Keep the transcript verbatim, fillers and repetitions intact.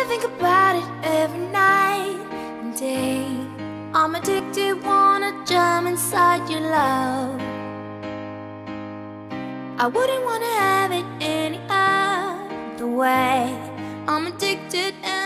think about it every night and day. I'm addicted, wanna jump inside your love. I wouldn't wanna have it any other way. I'm addicted and